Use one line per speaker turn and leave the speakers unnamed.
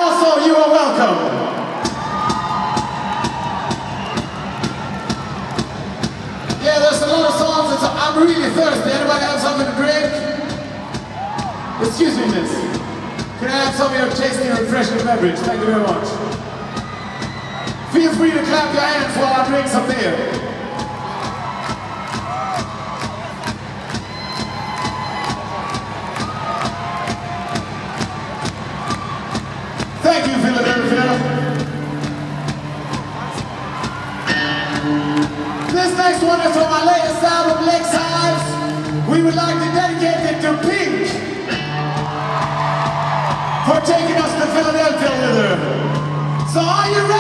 also you are welcome. Yeah, there's a lot of songs. I'm really thirsty. Anybody have something to drink? Excuse me, miss. Can I have some of your tasty and refreshing beverage? Thank you very much. Feel free to clap your hands while I drink some beer. Thank you, Philadelphia. This next one is from my latest album, Hives. We would like to dedicate it to Pink for taking us to Philadelphia with her. So are you ready?